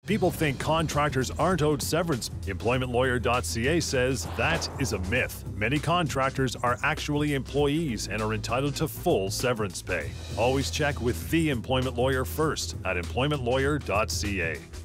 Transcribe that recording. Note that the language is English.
People think contractors aren't owed severance. EmploymentLawyer.ca says that is a myth. Many contractors are actually employees and are entitled to full severance pay. Always check with the employment lawyer first at EmploymentLawyer.ca.